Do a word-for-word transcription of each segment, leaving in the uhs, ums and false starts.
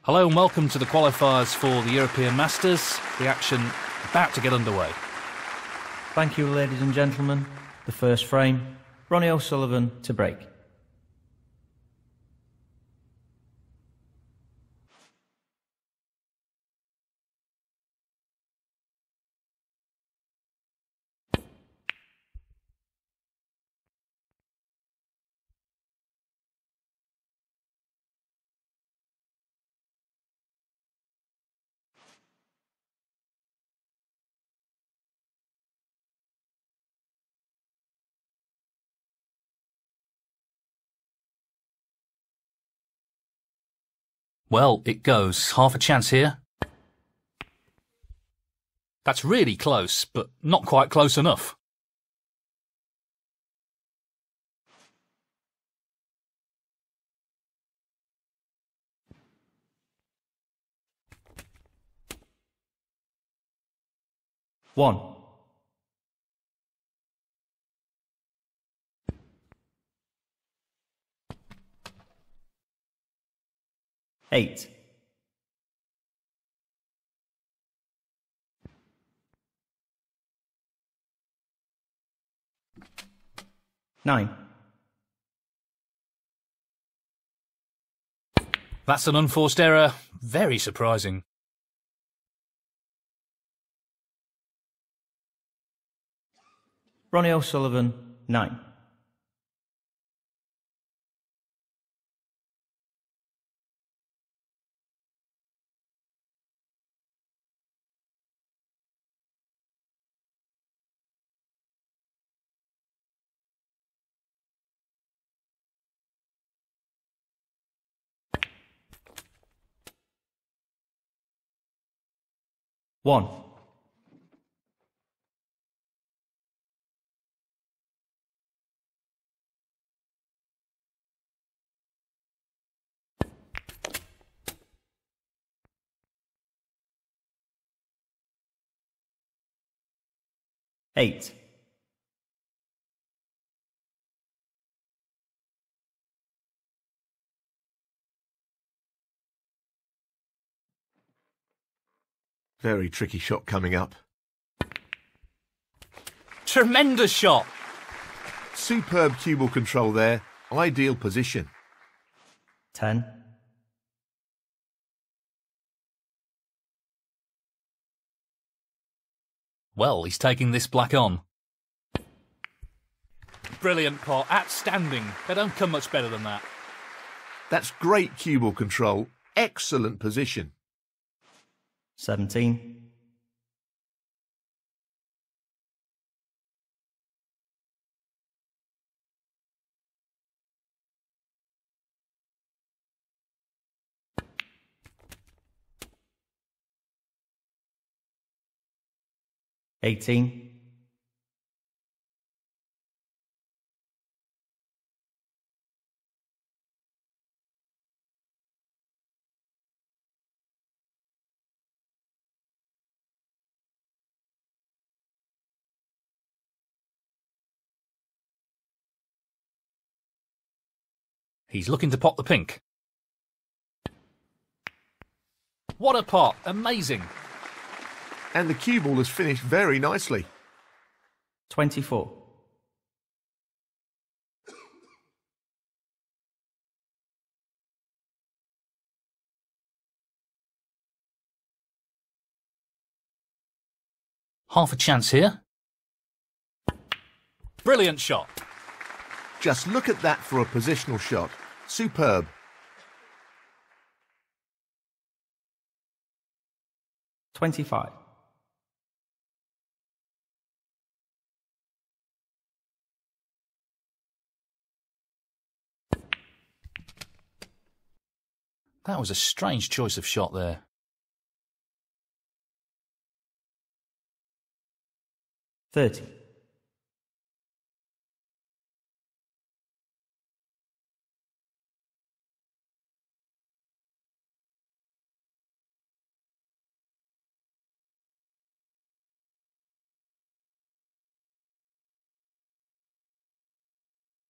Hello and welcome to the qualifiers for the European Masters. The action about to get underway. Thank you, ladies and gentlemen. The first frame, Ronnie O'Sullivan to break. Well, it goes. Half a chance here. That's really close, but not quite close enough. One. Eight. Nine. That's an unforced error. Very surprising. Ronnie O'Sullivan, nine. One. Eight. Very tricky shot coming up. Tremendous shot. Superb cue ball control there. Ideal position. Ten. Well, he's taking this black on. Brilliant pot. Outstanding. They don't come much better than that. That's great cue ball control. Excellent position. Seventeen. Eighteen. He's looking to pot the pink. What a pot. Amazing. And the cue ball has finished very nicely. Twenty-four. Half a chance here. Brilliant shot. Just look at that for a positional shot. Superb. Twenty-five. That was a strange choice of shot there. Thirty.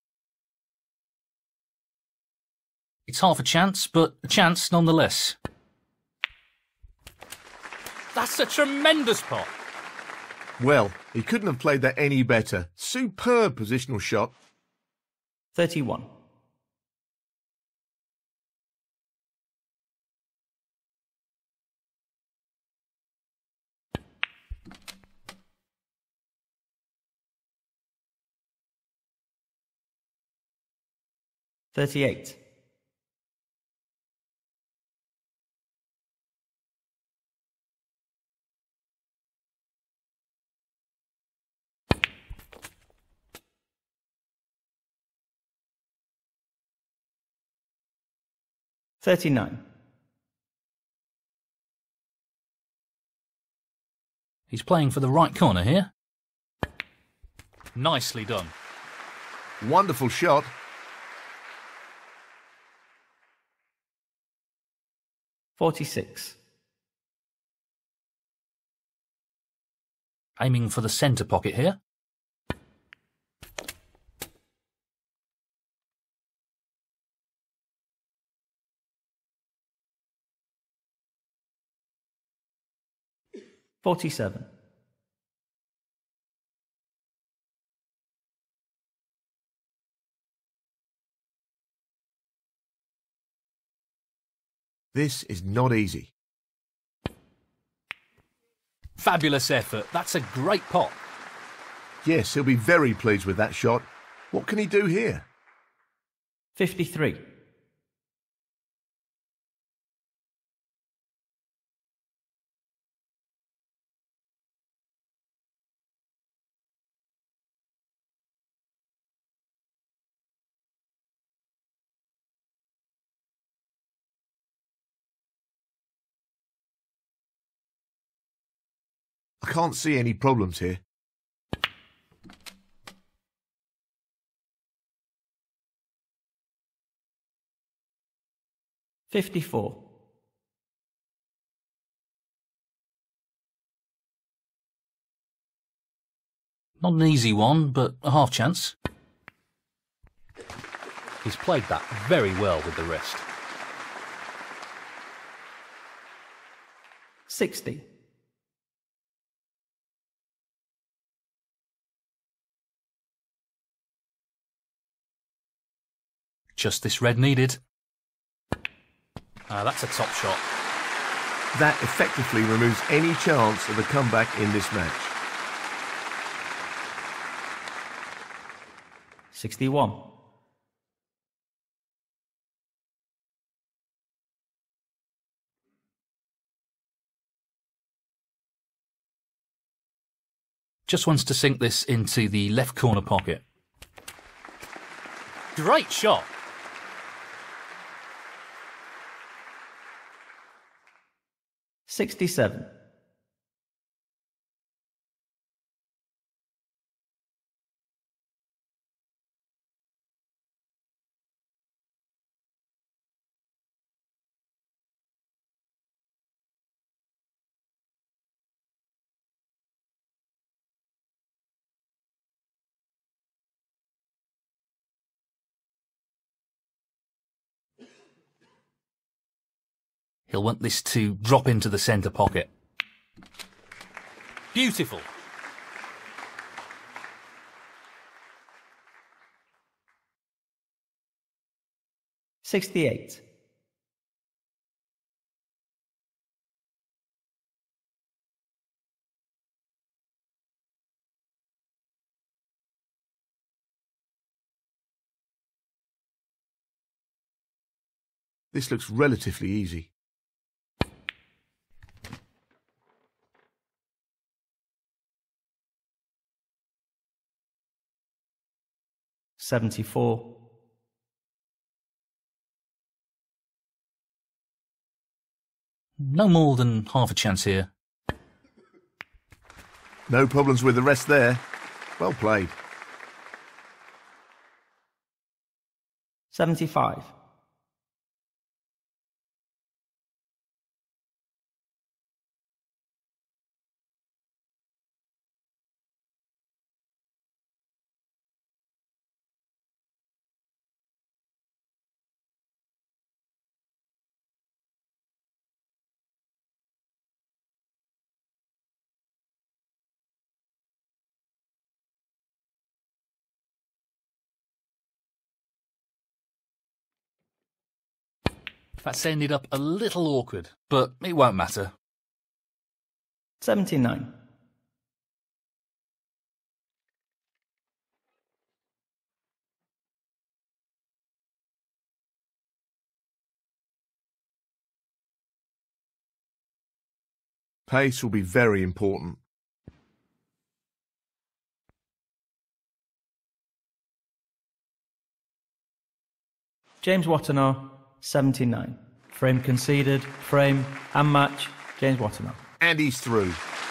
It's half a chance, but a chance nonetheless. That's a tremendous pot. Well, he couldn't have played that any better. Superb positional shot. thirty-one. thirty-eight. thirty-nine. He's playing for the right corner here. Nicely done. Wonderful shot. forty-six. Aiming for the centre pocket here. forty-seven. This is not easy. Fabulous effort. That's a great pot. Yes, he'll be very pleased with that shot. What can he do here? fifty-three. I can't see any problems here. fifty-four. Not an easy one, but a half chance. He's played that very well with the wrist. sixty. Just this red needed. Ah, that's a top shot. That effectively removes any chance of a comeback in this match. sixty-one. Just wants to sink this into the left corner pocket. Great shot. sixty-seven. He'll want this to drop into the centre pocket. Beautiful. sixty-eight. This looks relatively easy. seventy-four. No more than half a chance here. No problems with the rest there. Well played. seventy-five. That's ended up a little awkward, but it won't matter. seventy-nine. Pace will be very important. James Wattenaar, seventy-nine. Frame conceded, frame and match, James Wattenaar. And he's through.